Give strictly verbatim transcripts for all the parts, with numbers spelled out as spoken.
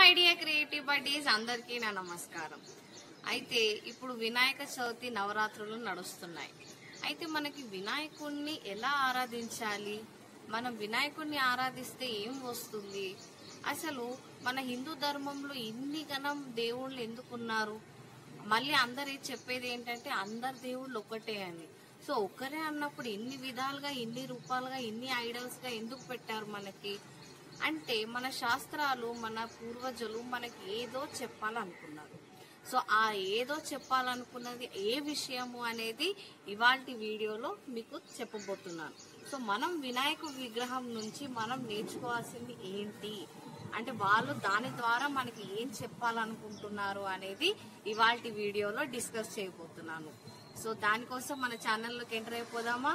My dear creative buddies, అందరికీ నా నమస్కారం. అయితే ఇప్పుడు వినాయక చవితి నవరాత్రులు నడుస్తున్నాయి. అయితే మనకి వినాయకుడిని ఎలా ఆరాధించాలి, మనం వినాయకుడిని ఆరాధిస్తే ఏం వస్తుంది, అసలు మన హిందూ ధర్మంలో ఇన్ని గణం దేవుళ్ళు ఎందుకున్నారు, మళ్ళీ అందరు చెప్పేది ఏంటంటే అందరు దేవుళ్ళు ఒక్కటే అని. సో ఒక్కరే అన్నప్పుడు ఇన్ని విధాలుగా ఇన్ని రూపాలుగా ఇన్ని ఐడల్స్ గా ఎందుకు పెట్టారు మనకి అంటే, మన శాస్త్రాలు మన పూర్వజులు మనకి ఏదో చెప్పాలనుకున్నారు. సో ఆ ఏదో చెప్పాలనుకున్నది ఏ విషయము అనేది ఇవాల్టి వీడియోలో మీకు చెప్పబోతున్నాను. సో మనం వినాయక విగ్రహం నుంచి మనం నేర్చుకోవాల్సింది ఏంటి అంటే, వాళ్ళు దాని ద్వారా మనకి ఏం చెప్పాలనుకుంటున్నారు అనేది ఇవాల్టి వీడియోలో డిస్కస్ చేయబోతున్నాను. సో దానికోసం మన ఛానల్లోకి ఎంటర్ అయిపోదామా.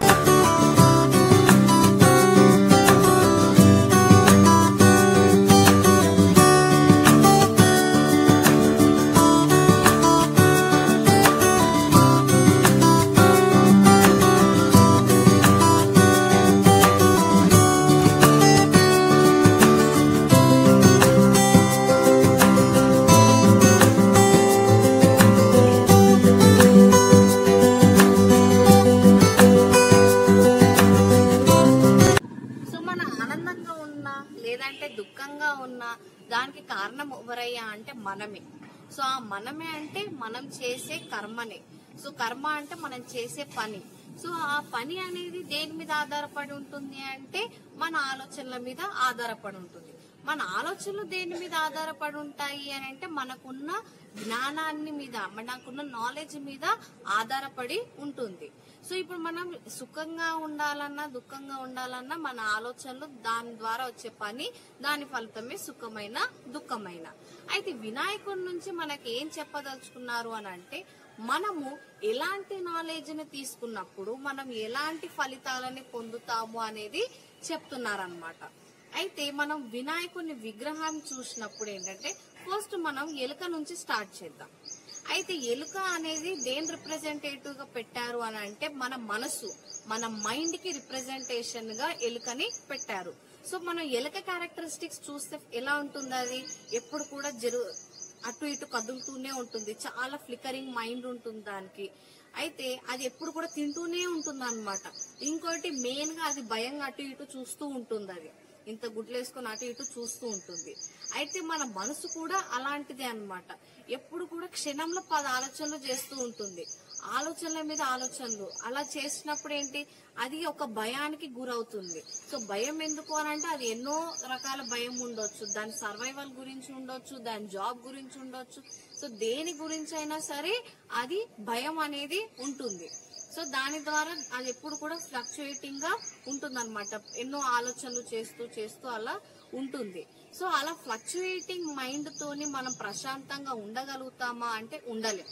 లేదంటే దుఃఖంగా ఉన్నా దానికి కారణం ఎవరయ్యా అంటే మనమే. సో ఆ మనమే అంటే మనం చేసే కర్మనే. సో కర్మ అంటే మనం చేసే పని. సో ఆ పని అనేది దేని మీద ఆధారపడి ఉంటుంది అంటే మన ఆలోచనల మీద ఆధారపడి ఉంటుంది. మన ఆలోచనలు దేని మీద ఆధారపడి ఉంటాయి అని అంటే మనకున్న జ్ఞానాన్ని మీద, మనకున్న నాలెడ్జ్ మీద ఆధారపడి ఉంటుంది. సో ఇప్పుడు మనం సుఖంగా ఉండాలన్నా దుఃఖంగా ఉండాలన్నా మన ఆలోచనలు, దాని ద్వారా వచ్చే పని, దాని ఫలితమే సుఖమైన దుఃఖమైన. అయితే వినాయకుడి నుంచి మనకి ఏం చెప్పదలుచుకున్నారు అని అంటే, మనము ఎలాంటి నాలెడ్జ్ ని తీసుకున్నప్పుడు మనం ఎలాంటి ఫలితాలని పొందుతాము అనేది చెప్తున్నారనమాట. అయితే మనం వినాయకుని విగ్రహాన్ని చూసినప్పుడు ఏంటంటే, ఫస్ట్ మనం ఎలుక నుంచి స్టార్ట్ చేద్దాం. అయితే ఎలుక అనేది దేని రిప్రజెంటేటివ్ గా పెట్టారు అని అంటే, మన మనసు, మన మైండ్ కి రిప్రజెంటేషన్ గా ఎలుకని పెట్టారు. సో మనం ఎలుక క్యారెక్టరిస్టిక్స్ చూస్తే ఎలా ఉంటుంది, అది ఎప్పుడు కూడా జరు అటు ఇటు కదులుతూనే ఉంటుంది, చాలా ఫ్లికరింగ్ మైండ్ ఉంటుంది దానికి. అయితే అది ఎప్పుడు కూడా తింటూనే ఉంటుంది అనమాట. ఇంకోటి మెయిన్ గా అది భయంగా అటు ఇటు చూస్తూ ఉంటుంది, అది ఇంత గుడ్లు వేసుకొని అటు ఇటు చూస్తూ ఉంటుంది. అయితే మన మనసు కూడా అలాంటిదే అనమాట. ఎప్పుడు కూడా క్షణంలో పది ఆలోచనలు చేస్తూ ఉంటుంది, ఆలోచనల మీద ఆలోచనలు. అలా చేసినప్పుడు ఏంటి, అది ఒక భయానికి గురవుతుంది. సో భయం ఎందుకు అని అంటే, అది ఎన్నో రకాల భయం ఉండొచ్చు, దాని సర్వైవల్ గురించి ఉండొచ్చు, దాని జాబ్ గురించి ఉండొచ్చు. సో దేని గురించి అయినా సరే అది భయం అనేది ఉంటుంది. సో దాని ద్వారా అది ఎప్పుడు కూడా ఫ్లక్చుయేటింగ్ గా ఉంటుంది అనమాట. ఎన్నో ఆలోచనలు చేస్తూ చేస్తూ అలా ఉంటుంది. సో అలా ఫ్లక్చుయేటింగ్ మైండ్ తోని మనం ప్రశాంతంగా ఉండగలుగుతామా అంటే ఉండలేం.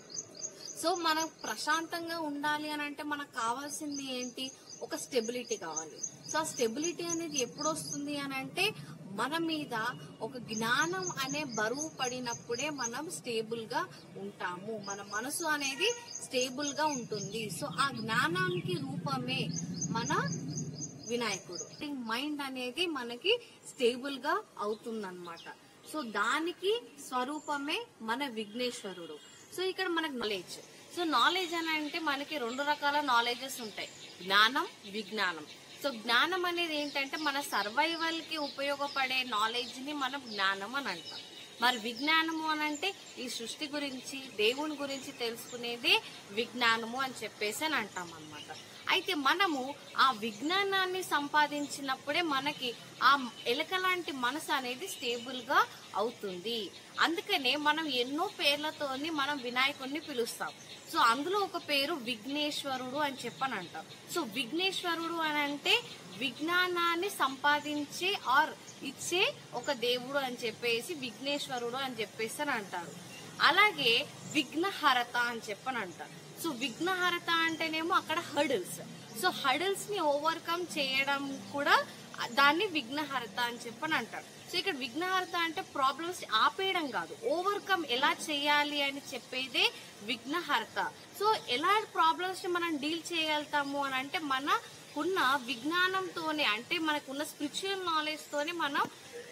సో మనం ప్రశాంతంగా ఉండాలి అని అంటే మనకు కావాల్సింది ఏంటి, ఒక స్టెబిలిటీ కావాలి. సో ఆ స్టెబిలిటీ అనేది ఎప్పుడు వస్తుంది అని అంటే, మన మీద ఒక జ్ఞానం అనే బరువు పడినప్పుడే మనం స్టేబుల్ గా ఉంటాము, మన మనసు అనేది స్టేబుల్ గా ఉంటుంది. సో ఆ జ్ఞానానికి రూపమే మన వినాయకుడు. మైండ్ అనేది మనకి స్టేబుల్ గా అవుతుందన్నమాట. సో దానికి స్వరూపమే మన విఘ్నేశ్వరుడు. సో ఇక్కడ మనకు నాలెడ్జ్. సో నాలెడ్జ్ అని అంటే మనకి రెండు రకాల నాలెడ్జెస్ ఉంటాయి, జ్ఞానం, విజ్ఞానం. సో జ్ఞానం అనేది ఏంటంటే మన సర్వైవల్ కి ఉపయోగపడే నాలెడ్జ్ ని మనం జ్ఞానం అని అంటాం. మరి విజ్ఞానము అని అంటే ఈ సృష్టి గురించి, దేవుని గురించి తెలుసుకునేదే విజ్ఞానము అని చెప్పేసి అని అంటాం అనమాట. అయితే మనము ఆ విజ్ఞానాన్ని సంపాదించినప్పుడే మనకి ఆ ఎలుక లాంటి మనసు అనేది స్టేబుల్ గా అవుతుంది. అందుకనే మనం ఎన్నో పేర్లతోని మనం వినాయకుడిని పిలుస్తాం. సో అందులో ఒక పేరు విఘ్నేశ్వరుడు అని చెప్పని అంటాం. సో విఘ్నేశ్వరుడు అని అంటే విజ్ఞానాన్ని సంపాదించే ఆర్ ఇచ్చే ఒక దేవుడు అని చెప్పేసి విఘ్నేశ్వరుడు అని చెప్పేసి అని అంటారు. అలాగే విఘ్నహరత అని చెప్పని అంటారు. సో విఘ్నహరత అంటేనేమో అక్కడ హర్డిల్స్. సో హర్డిల్స్ ని ఓవర్కమ్ చేయడం కూడా దాన్ని విఘ్నహరత అని చెప్పని అంటారు. సో ఇక్కడ విఘ్నహరత అంటే ప్రాబ్లమ్స్ ఆపేయడం కాదు, ఓవర్కమ్ ఎలా చేయాలి అని చెప్పేదే విఘ్నహరత. సో ఎలా ప్రాబ్లమ్స్ ని మనం డీల్ చేయగలుగుతాము అని అంటే, మనకున్న విజ్ఞానంతోనే, అంటే మనకున్న స్పిరిచువల్ నాలెడ్జ్ తోనే మనం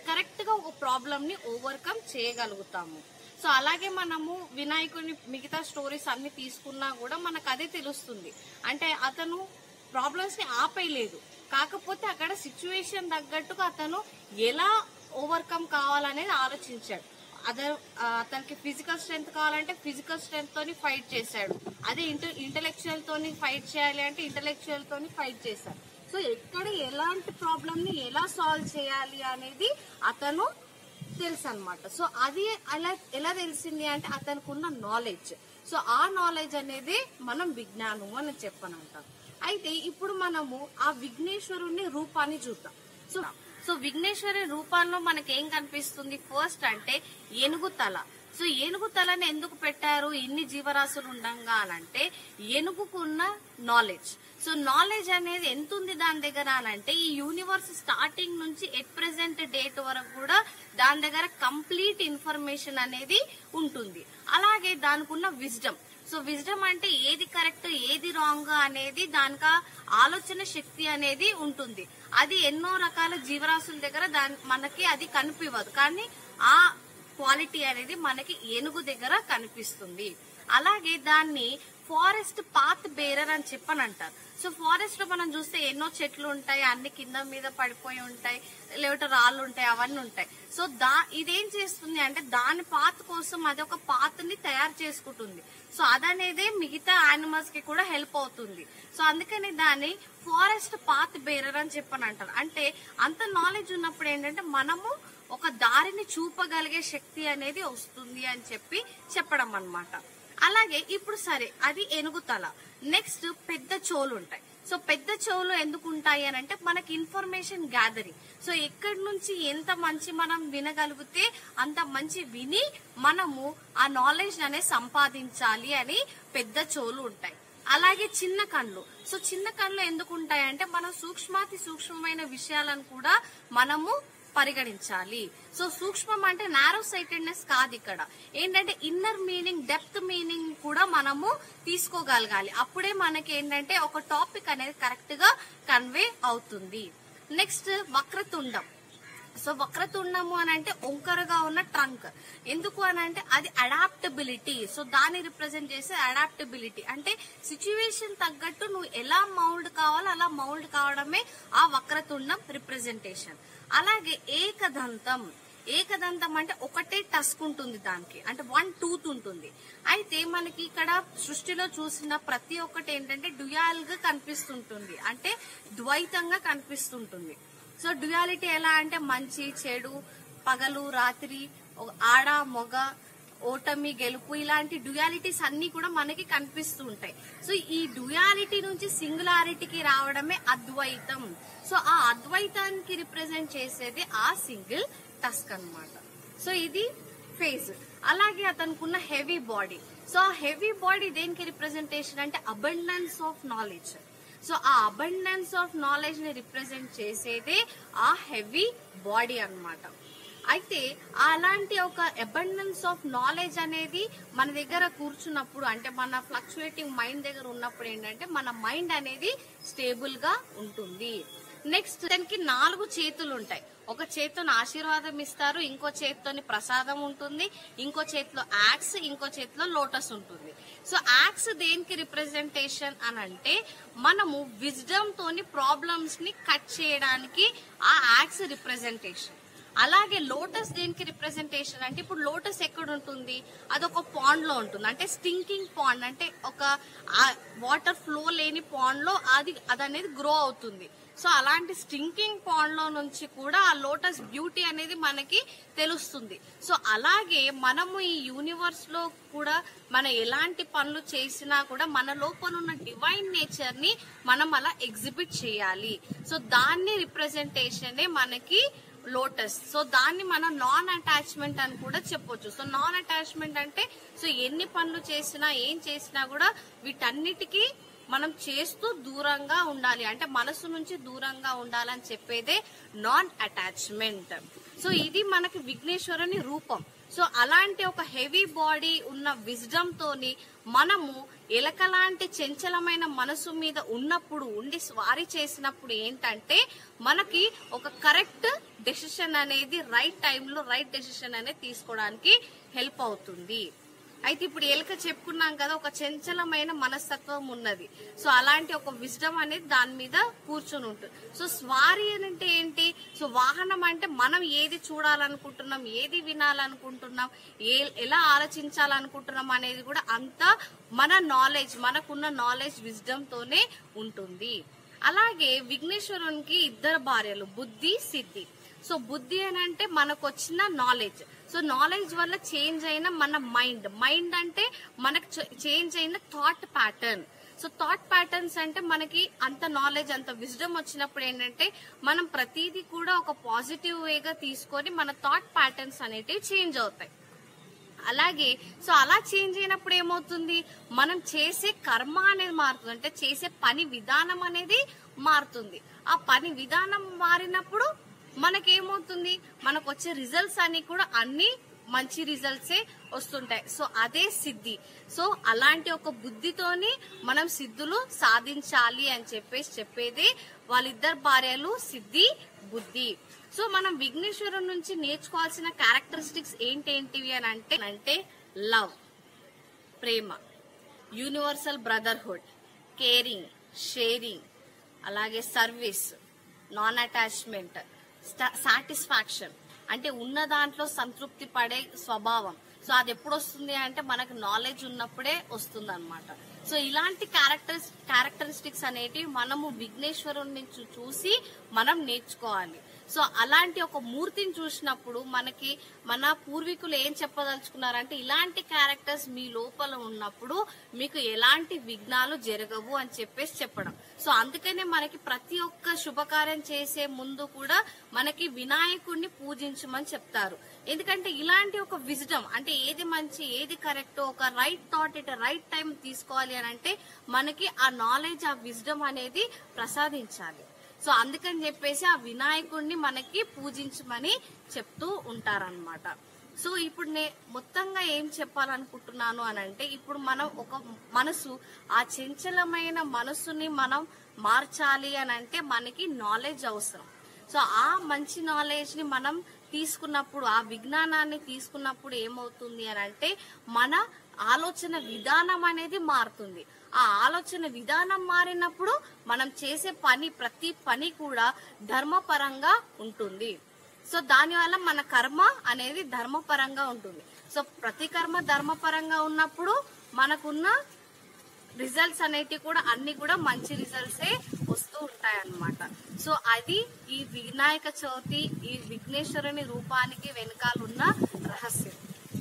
కరెక్ట్ గా ఒక ప్రాబ్లమ్ ని ఓవర్కమ్ చేయగలుగుతాము. సో అలాగే మనము వినాయకుని మిగతా స్టోరీస్ అన్ని తీసుకున్నా కూడా మనకు అదే తెలుస్తుంది. అంటే అతను ప్రాబ్లమ్స్ ని ఆపేయలేదు, కాకపోతే అక్కడ సిచ్యువేషన్ తగ్గట్టుగా అతను ఎలా ఓవర్కమ్ కావాలనేది ఆలోచించాడు. అదర్ అతనికి ఫిజికల్ స్ట్రెంగ్త్ కావాలంటే ఫిజికల్ స్ట్రెంగ్త్ తోని ఫైట్ చేశాడు. అదే ఇంటర్ ఇంటెలెక్చువల్ తోని ఫైట్ చేయాలి అంటే ఇంటెలెక్చువల్ తోని ఫైట్ చేశాడు. సో ఎక్కడ ఎలాంటి ప్రాబ్లమ్ ని ఎలా సాల్వ్ చేయాలి అనేది అతను తెలుసు అనమాట. సో అది అలా ఎలా తెలిసింది అంటే అతనికి ఉన్న నాలెడ్జ్. సో ఆ నాలెడ్జ్ అనేది మనం విజ్ఞానం అని చెప్పనంటాం. అయితే ఇప్పుడు మనము ఆ విఘ్నేశ్వరుని రూపాన్ని చూద్దాం. సో సో విఘ్నేశ్వరి రూపాల్లో మనకి ఏం కనిపిస్తుంది? ఫస్ట్ అంటే ఏనుగు తల. సో ఏనుగు తలని ఎందుకు పెట్టారు ఇన్ని జీవరాశులు ఉండంగా అనంటే ఏనుగుకున్న నాలెడ్జ్. సో నాలెడ్జ్ అనేది ఎంత ఉంది దాని దగ్గర అనంటే ఈ యూనివర్స్ స్టార్టింగ్ నుంచి ఎట్ ప్రెసెంట్ డేట్ వరకు కూడా దాని దగ్గర కంప్లీట్ ఇన్ఫర్మేషన్ అనేది ఉంటుంది. అలాగే దానికి ఉన్న విజ్డమ్. సో విజ్డమ్ అంటే ఏది కరెక్ట్ ఏది రాంగ్ అనేది దానికి ఆలోచన శక్తి అనేది ఉంటుంది. అది ఎన్నో రకాల జీవరాశుల దగ్గర దాని మనకి అది కనిపించదు, కానీ ఆ క్వాలిటీ అనేది మనకి ఏనుగు దగ్గర కనిపిస్తుంది. అలాగే దాన్ని ఫారెస్ట్ పాత్ బేరర్ అని చెప్పని అంటారు. సో ఫారెస్ట్ లో మనం చూస్తే ఎన్నో చెట్లు ఉంటాయి, అన్ని కింద మీద పడిపోయి ఉంటాయి, లేకపోతే రాళ్ళు ఉంటాయి, అవన్నీ ఉంటాయి. సో దా ఇదేం చేస్తుంది అంటే దాని పాత్ కోసం అది ఒక పాత్ ని తయారు చేసుకుంటుంది. సో అదనేదే మిగతా యానిమల్స్ కి కూడా హెల్ప్ అవుతుంది. సో అందుకని దాన్ని ఫారెస్ట్ పాత్ బేరర్ అని చెప్పని అంటారు. అంటే అంత నాలెడ్జ్ ఉన్నప్పుడు ఏంటంటే మనము ఒక దారిని చూపగలిగే శక్తి అనేది వస్తుంది అని చెప్పి చెప్పడం అన్నమాట. అలాగే ఇప్పుడు సరే అది ఏనుగు తల. నెక్స్ట్ పెద్ద చెవులు ఉంటాయి. సో పెద్ద చెవులు ఎందుకు ఉంటాయి అని అంటే మనకి ఇన్ఫర్మేషన్ గ్యాదరింగ్. సో ఎక్కడి నుంచి ఎంత మంచి మనం వినగలిగితే అంత మంచి విని మనము ఆ నాలెడ్జ్ అనేది సంపాదించాలి అని పెద్ద చెవులు ఉంటాయి. అలాగే చిన్న కళ్ళు. సో చిన్న కళ్ళు ఎందుకు ఉంటాయి అంటే మనం సూక్ష్మాతి సూక్ష్మమైన విషయాలను కూడా మనము పరిగణించాలి. సో సూక్ష్మం అంటే నారో సైటెడ్నెస్ కాదు, ఇక్కడ ఏంటంటే ఇన్నర్ మీనింగ్ డెప్త్ మీనింగ్ కూడా మనము తీసుకోగలగాలి. అప్పుడే మనకి ఏంటంటే ఒక టాపిక్ అనేది కరెక్ట్ గా కన్వే అవుతుంది. నెక్స్ట్ వక్రతుండం. సో వక్రతుండము అని అంటే వంకరగా ఉన్న ట్రంక్. ఎందుకు అని అంటే అది అడాప్టబిలిటీ. సో దాన్ని రిప్రజెంట్ చేసే అడాప్టబిలిటీ అంటే సిచ్యువేషన్ తగ్గట్టు నువ్వు ఎలా మౌల్డ్ కావాలో అలా మౌల్డ్ కావడమే ఆ వక్రతుండం రిప్రజెంటేషన్. అలాగే ఏకదంతం. ఏకదంతం అంటే ఒకటే టస్క్ ఉంటుంది దానికి, అంటే వన్ టూత్ ఉంటుంది. అయితే మనకి ఇక్కడ సృష్టిలో చూసిన ప్రతి ఒక్కటి ఏంటంటే డ్యుయాల్ గా కనిపిస్తుంటుంది, అంటే ద్వైతంగా కనిపిస్తుంటుంది. సో డ్యుయాలిటీ ఎలా అంటే మంచి చెడు, పగలు రాత్రి, ఆడ మొగ, ఓటమి గెలుపు, ఇలాంటి డ్యుయాలిటీస్ అన్ని కూడా మనకి కనిపిస్తూ ఉంటాయి. సో ఈ డ్యుయాలిటీ నుంచి సింగులారిటీకి రావడమే అద్వైతం. సో ఆ అద్వైతానికి రిప్రజెంట్ చేసేది ఆ సింగిల్ టస్క్ అన్నమాట. సో ఇది ఫేస్. అలాగే అతనుకున్న హెవీ బాడీ. సో ఆ హెవీ బాడీ దేనికి రిప్రజెంటేషన్ అంటే అబండెన్స్ ఆఫ్ నాలెడ్జ్. సో ఆ అబండెన్స్ ఆఫ్ నాలెడ్జ్ ని రిప్రజెంట్ చేసేదే ఆ హెవీ బాడీ అన్నమాట. అయితే అలాంటి ఒక అబండెన్స్ ఆఫ్ నాలెడ్జ్ అనేది మన దగ్గర కూర్చున్నప్పుడు, అంటే మన ఫ్లక్చుయేటింగ్ మైండ్ దగ్గర ఉన్నప్పుడు ఏంటంటే మన మైండ్ అనేది స్టేబుల్ గా ఉంటుంది. నెక్స్ట్ దానికి నాలుగు చేతులు ఉంటాయి. ఒక చేతితో ఆశీర్వాదం ఇస్తారు, ఇంకో చేతితోని ప్రసాదం ఉంటుంది, ఇంకో చేతిలో యాక్స్, ఇంకో చేతిలో లోటస్ ఉంటుంది. సో యాక్స్ దేనికి రిప్రజెంటేషన్ అని అంటే మనము విజ్డమ్ తోని ప్రాబ్లమ్స్ ని కట్ చేయడానికి ఆ యాక్స్ రిప్రజెంటేషన్. అలాగే లోటస్ దేనికి రిప్రజెంటేషన్ అంటే ఇప్పుడు లోటస్ ఎక్కడ ఉంటుంది, అదొక పాండ్ లో ఉంటుంది, అంటే స్టింకింగ్ పాండ్, అంటే ఒక వాటర్ ఫ్లో లేని పాండ్ లో అది అదనేది గ్రో అవుతుంది. సో అలాంటి స్టింకింగ్ పాండ్ లో నుంచి కూడా ఆ లోటస్ బ్యూటీ అనేది మనకి తెలుస్తుంది. సో అలాగే మనము ఈ యూనివర్స్ లో కూడా మనం ఎలాంటి పనులు చేసినా కూడా మన లోపల ఉన్న డివైన్ నేచర్ ని మనం అలా ఎగ్జిబిట్ చేయాలి. సో దాన్ని రిప్రజెంటేషనే మనకి లోటస్. సో దాన్ని మనం నాన్ అటాచ్మెంట్ అని కూడా చెప్పొచ్చు. సో నాన్ అటాచ్మెంట్ అంటే సో ఎన్ని పనులు చేసినా ఏం చేసినా కూడా వీటన్నిటికీ మనం చేస్తూ దూరంగా ఉండాలి, అంటే మనసు నుంచి దూరంగా ఉండాలని చెప్పేదే నాన్ అటాచ్మెంట్. సో ఇది మనకి విఘ్నేశ్వరుని రూపం. సో అలాంటి ఒక హెవీ బాడీ ఉన్న విజ్డమ్ తోని మనము ఎలక లాంటి చంచలమైన మనసు మీద ఉన్నప్పుడు ఉండి స్వారీ చేసినప్పుడు ఏంటంటే మనకి ఒక కరెక్ట్ డెసిషన్ అనేది రైట్ టైంలో రైట్ డెసిషన్ అనేది తీసుకోవడానికి హెల్ప్ అవుతుంది. అయితే ఇప్పుడు ఎలుక చెప్పుకున్నాం కదా, ఒక చంచలమైన మనస్తత్వం ఉన్నది. సో అలాంటి ఒక విజ్డమ్ అనేది దాని మీద కూర్చొని ఉంటుంది. సో స్వారీ అంటే ఏంటి? సో వాహనం అంటే మనం ఏది చూడాలనుకుంటున్నాం, ఏది వినాలనుకుంటున్నాం, ఏ ఎలా ఆలోచించాలనుకుంటున్నాం అనేది కూడా అంతా మన నాలెడ్జ్, మనకున్న నాలెడ్జ్ విజ్డమ్ తోనే ఉంటుంది. అలాగే విఘ్నేశ్వరునికి ఇద్దరు భార్యలు, బుద్ధి, సిద్ధి. సో బుద్ధి అని అంటే మనకు వచ్చిన నాలెడ్జ్. సో నాలెడ్జ్ వల్ల చేంజ్ అయిన మన మైండ్, మైండ్ అంటే మనకు చేంజ్ అయిన thought pattern. So thought patterns అంటే మనకి అంత నాలెడ్జ్, అంత విజ్డమ్ వచ్చినప్పుడు ఏంటంటే మనం ప్రతిదీ కూడా ఒక పాజిటివ్ వేగా తీసుకొని మన థాట్ ప్యాటర్న్స్ అనేటివి చేంజ్ అవుతాయి. అలాగే సో అలా చేంజ్ అయినప్పుడు ఏమవుతుంది, మనం చేసే కర్మ అనేది మారుతుంది, అంటే చేసే పని విధానం అనేది మారుతుంది. ఆ పని విధానం మారినప్పుడు మనకేమవుతుంది, మనకు వచ్చే రిజల్ట్స్ అన్ని కూడా అన్ని మంచి రిజల్ట్సే వస్తుంటాయి. సో అదే సిద్ధి. సో అలాంటి ఒక బుద్ధితోని మనం సిద్ధులు సాధించాలి అని చెప్పేసి చెప్పేది వాళ్ళిద్దరు భార్యలు, సిద్ధి, బుద్ధి. సో మనం విఘ్నేశ్వరుని నుంచి నేర్చుకోవాల్సిన క్యారెక్టరిస్టిక్స్ ఏంటేంటివి అని అంటే అంటే లవ్, ప్రేమ, యూనివర్సల్ బ్రదర్హుడ్, కేరింగ్, షేరింగ్, అలాగే సర్వీస్, నాన్ అటాచ్మెంట్, సాటిస్ఫాక్షన్ అంటే ఉన్న దాంట్లో సంతృప్తి పడే స్వభావం. సో అది ఎప్పుడు వస్తుంది అంటే మనకు నాలెడ్జ్ ఉన్నప్పుడే వస్తుంది అనమాట. సో ఇలాంటి క్యారెక్టర్స్ క్యారెక్టరిస్టిక్స్ అనేటివి మనము విఘ్నేశ్వరుని నుంచి చూసి మనం నేర్చుకోవాలి. సో అలాంటి ఒక మూర్తిని చూసినప్పుడు మనకి మన పూర్వీకులు ఏం చెప్పదలుచుకున్నారంటే ఇలాంటి క్యారెక్టర్స్ మీ లోపల ఉన్నప్పుడు మీకు ఎలాంటి విఘ్నాలు జరగవు అని చెప్పేసి చెప్పడం. సో అందుకనే మనకి ప్రతి ఒక్క శుభకార్యం చేసే ముందు కూడా మనకి వినాయకుడిని పూజించమని చెప్తారు. ఎందుకంటే ఇలాంటి ఒక విజ్డమ్ అంటే ఏది మంచి ఏది కరెక్ట్, ఒక right thought it right time తీసుకోవాలి అని అంటే మనకి ఆ నాలెడ్జ్, ఆ విజ్డమ్ అనేది ప్రసాదించాలి. సో అందుకని చెప్పేసి ఆ వినాయకుడిని మనకి పూజించమని చెప్తూ ఉంటారనమాట. సో ఇప్పుడు నే మొత్తంగా ఏం చెప్పాలనుకుంటున్నాను అని అంటే ఇప్పుడు మనం ఒక మనసు, ఆ చంచలమైన మనసుని మనం మార్చాలి అని అంటే మనకి నాలెడ్జ్ అవసరం. సో ఆ మంచి నాలెడ్జ్ ని మనం తీసుకున్నప్పుడు, ఆ విజ్ఞానాన్ని తీసుకున్నప్పుడు ఏమవుతుంది అని అంటే మన ఆలోచన విధానం అనేది మారుతుంది. ఆ ఆలోచన విధానం మారినప్పుడు మనం చేసే పని, ప్రతి పని కూడా ధర్మపరంగా ఉంటుంది. సో దానివల్ల మన కర్మ అనేది ధర్మపరంగా ఉంటుంది. సో ప్రతి కర్మ ధర్మపరంగా ఉన్నప్పుడు మనకున్న రిజల్ట్స్ అనేటివి కూడా అన్ని కూడా మంచి రిజల్ట్సే వస్తూ ఉంటాయి అన్నమాట. సో అది ఈ వినాయక చవితి, ఈ విఘ్నేశ్వరుని రూపానికి వెనకాల ఉన్న రహస్యం.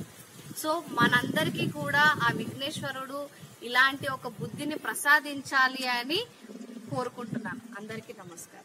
సో మనందరికీ కూడా ఆ విఘ్నేశ్వరుడు ఇలాంటి ఒక బుద్ధిని ప్రసాదించాలి అని కోరుకుంటున్నాను. అందరికీ నమస్కారం.